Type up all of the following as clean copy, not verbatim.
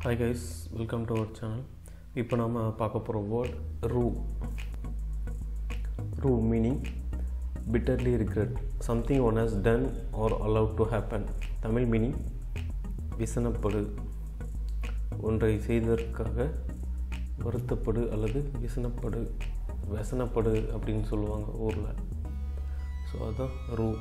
Hi guys, welcome to our channel. இப்போ நாம பார்க்க போற word rue. Rue meaning bitterly regret something one has done or allowed to happen. Tamil meaning விசனப்படு, ஒன்றை செய்ததற்காக வருத்தப்படு அல்லது விசனப்படு அப்படின்னு சொல்லுவாங்க ஊர்ல. ஸோ அதான் rue.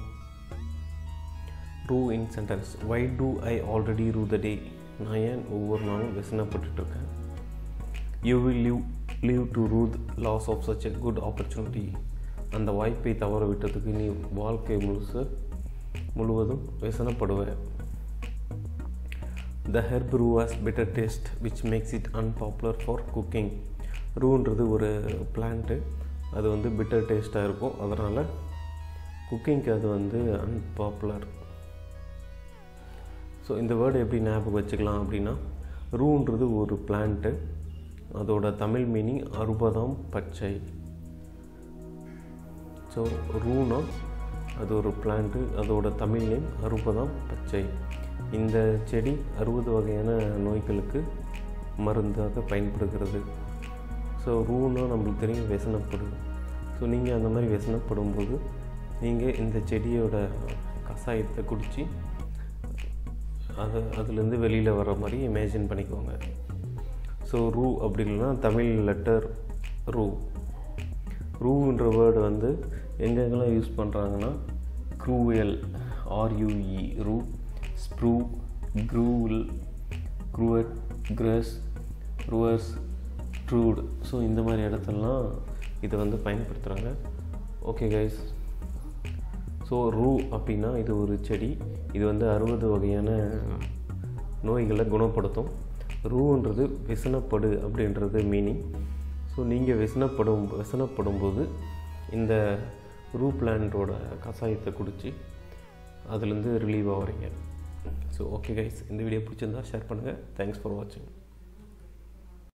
Rue in sentence. Why do I already rue the day? நான் ஏன் ஒவ்வொரு நாளும் விசனப்பட்டுருக்கேன். You will live to rue the loss of such a good opportunity. அந்த வாய்ப்பை தவற விட்டதுக்கு நீ வாழ்க்கை முழுவதும் விசனப்படுவேன். The herb rue has bitter taste which makes it unpopular for cooking. ரூன்றது ஒரு பிளான்ட்டு, அது பிட்டர் டேஸ்ட்டாக இருக்கும், அதனால் குக்கிங்க்கு அது அன்பாப்புலர். ஸோ இந்த வேர்டு எப்படி ஞாபகம் வச்சுக்கலாம் அப்படின்னா, ரூன்றது ஒரு பிளான்ட்டு, அதோட தமிழ் மீனிங் அறுபதாம் பச்சை. ஸோ ரூனா அது ஒரு பிளான்ட்டு, அதோட தமிழ் நேம் அறுபதாம் பச்சை. இந்த செடி 60 வகையான நோய்களுக்கு மருந்தாக பயன்படுகிறது. ஸோ ரூனா நம்மளுக்கு தெரியும் விசனப்படு. ஸோ நீங்கள் அந்த மாதிரி விசனப்படும்போது நீங்கள் இந்த செடியோட கஷாயத்தை குடித்து அதுலேருந்து வெளியில் வர மாதிரி இமேஜின் பண்ணிக்கோங்க. ஸோ ரூ அப்படி இல்லைன்னா தமிழ் லெட்டர் ரூ. ரூன்ற வேர்டு எங்கெங்கெல்லாம் யூஸ் பண்ணுறாங்கன்னா, cruel RUE rue, sprue, gruel, cruet, க்ரஸ், ருவர்ஸ், ட்ரூட். ஸோ இந்த மாதிரி இடத்துலலாம் இதை பயன்படுத்துகிறாங்க. ஓகே கைஸ், ஸோ ரூ அப்படின்னா இது ஒரு செடி, இது 60 வகையான நோய்களை குணப்படுத்தும். ரூன்றது விசனப்படு அப்படின்றது மீனிங். ஸோ நீங்கள் விசனப்படும்போது இந்த ரூ பிளான்ட்டோட கஷாயத்தை குடித்து அதுலேருந்து ரிலீவ் ஆகிறீங்க. ஸோ ஓகே கைஸ், இந்த வீடியோ பிடிச்சிருந்தா ஷேர் பண்ணுங்கள். தேங்க்ஸ் ஃபார் வாட்சிங்.